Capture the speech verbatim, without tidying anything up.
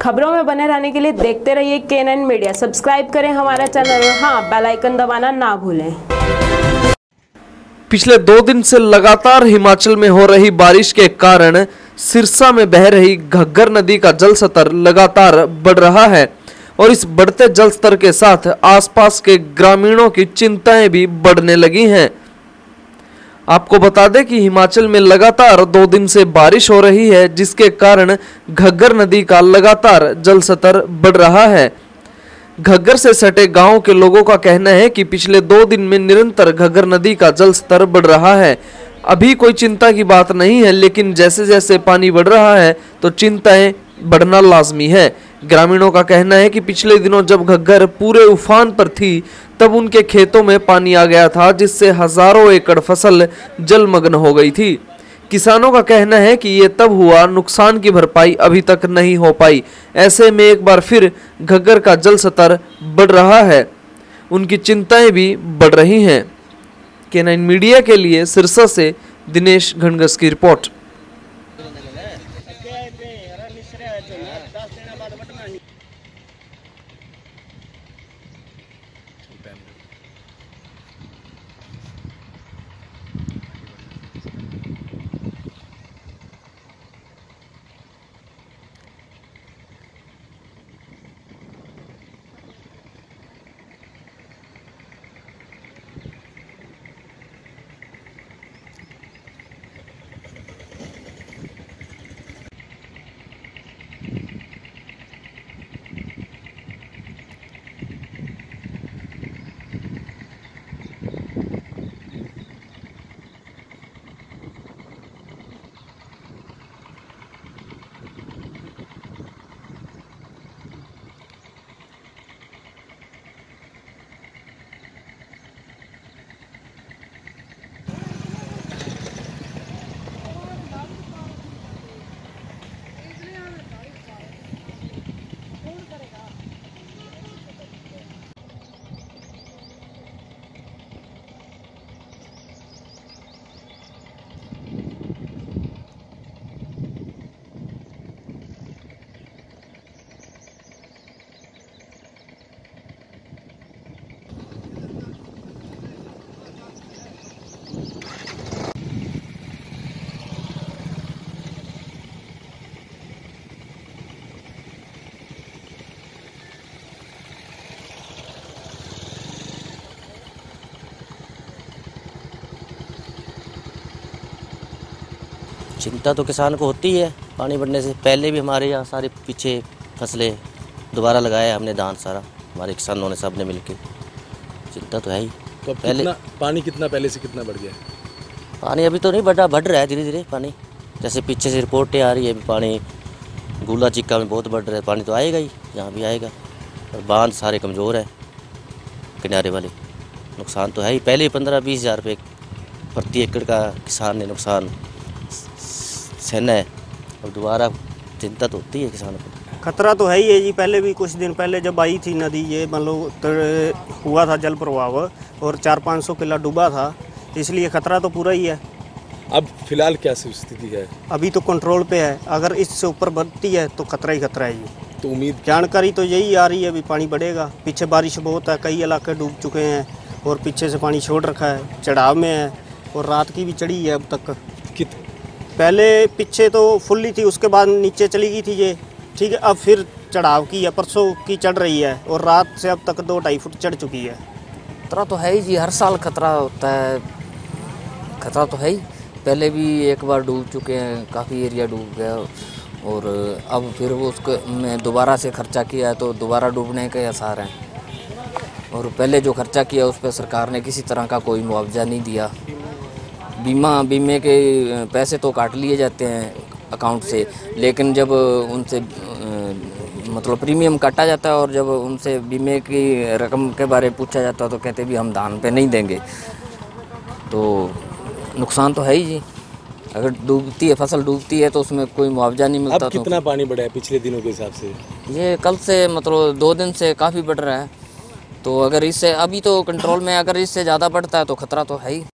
खबरों में बने रहने के लिए देखते रहिए के नाइन मीडिया। सब्सक्राइब करें हमारा चैनल और हाँ, बेल आइकन दबाना ना भूलें। पिछले दो दिन से लगातार हिमाचल में हो रही बारिश के कारण सिरसा में बह रही घग्गर नदी का जल स्तर लगातार बढ़ रहा है और इस बढ़ते जल स्तर के साथ आसपास के ग्रामीणों की चिंताएं भी बढ़ने लगी हैं। आपको बता दें कि हिमाचल में लगातार दो दिन से बारिश हो रही है, जिसके कारण घग्गर नदी का लगातार जल स्तर बढ़ रहा है। घग्गर से सटे गांव के लोगों का कहना है कि पिछले दो दिन में निरंतर घग्गर नदी का जल स्तर बढ़ रहा है। अभी कोई चिंता की बात नहीं है, लेकिन जैसे जैसे पानी बढ़ रहा है तो चिंताएं बढ़ना लाजमी है। ग्रामीणों का कहना है कि पिछले दिनों जब घग्गर पूरे उफान पर थी तब उनके खेतों में पानी आ गया था, जिससे हजारों एकड़ फसल जलमग्न हो गई थी। किसानों का कहना है कि ये तब हुआ, नुकसान की भरपाई अभी तक नहीं हो पाई। ऐसे में एक बार फिर घग्गर का जल स्तर बढ़ रहा है, उनकी चिंताएं भी बढ़ रही हैं। के नाइन मीडिया के लिए सिरसा से दिनेश घनगस की रिपोर्ट। चिंता तो किसान को होती है पानी बढ़ने से। पहले भी हमारे यहाँ सारे पीछे फसलें दोबारा लगाया हमने, धान सारा हमारे किसानों ने सब ने मिलके। चिंता तो है ही। तो पहले कितना, पानी कितना पहले से कितना बढ़ गया? पानी अभी तो नहीं बढ़ा, बढ़ रहा है धीरे धीरे पानी। जैसे पीछे से रिपोर्टें आ रही है, पानी गुला चिक्का में बहुत बढ़ रहा है। पानी तो आएगा ही, यहाँ भी आएगा। और बांध सारे कमज़ोर है किनारे वाले। नुकसान तो है ही। पहले पंद्रह बीस हज़ार रुपये प्रति एकड़ का किसान ने नुकसान सहना है, और दोबारा चिंता तो होती है किसानों को। खतरा तो है ही है जी। पहले भी कुछ दिन पहले जब आई थी नदी, ये मान लो हुआ था जल प्रवाह और चार पाँच सौ किला डूबा था, इसलिए खतरा तो पूरा ही है। अब फिलहाल क्या स्थिति है? अभी तो कंट्रोल पे है। अगर इससे ऊपर बढ़ती है तो खतरा ही खतरा है जी। तो उम्मीद जानकारी तो यही आ रही है, अभी पानी बढ़ेगा। पीछे बारिश बहुत है, कई इलाके डूब चुके हैं और पीछे से पानी छोड़ रखा है, चढ़ाव में है और रात की भी चढ़ी है अब तक। कित पहले पीछे तो फुल्ली थी, उसके बाद नीचे चली गई थी ये, ठीक है। अब फिर चढ़ाव की है, परसों की चढ़ रही है और रात से अब तक दो ढाई फुट चढ़ चुकी है। खतरा तो है ही जी, हर साल खतरा होता है। खतरा तो है ही। पहले भी एक बार डूब चुके हैं, काफ़ी एरिया डूब गया और अब फिर वो उसको में दोबारा से खर्चा किया है तो दोबारा डूबने के आसार हैं। और पहले जो खर्चा किया उस पर सरकार ने किसी तरह का कोई मुआवजा नहीं दिया। बीमा बीमे के पैसे तो काट लिए जाते हैं अकाउंट से, लेकिन जब उनसे मतलब प्रीमियम काटा जाता है और जब उनसे बीमे की रकम के बारे में पूछा जाता है तो कहते भी हम धान पे नहीं देंगे। तो नुकसान तो है ही जी। अगर डूबती है फसल डूबती है तो उसमें कोई मुआवजा नहीं मिलता। अब कितना तो पानी बढ़ा है पिछले दिनों के हिसाब से? ये कल से मतलब दो दिन से काफ़ी बढ़ रहा है। तो अगर इससे अभी तो कंट्रोल में, अगर इससे ज़्यादा बढ़ता है तो खतरा तो है ही।